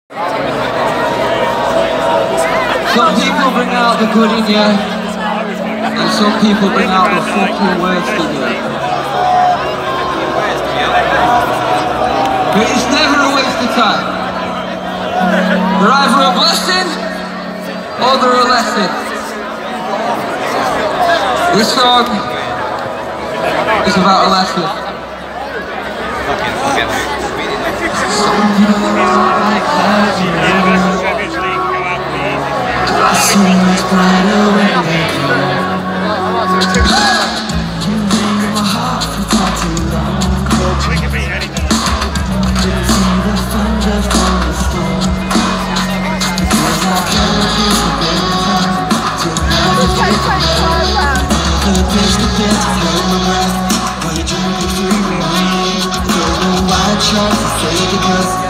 Some people bring out the good in you, and some people bring out the fucking worst in you. But it's never a waste of time. They're either a blessing or they're a lesson. This song is about a lesson. Some people are like clouds in the world. So much brighter when they come. You've been in my heart for far too long. Didn't see the thunder from the storm. Because I can't feel the better to have a the best to get to hold my breath while you're drinking through me. Don't know why I tried to say because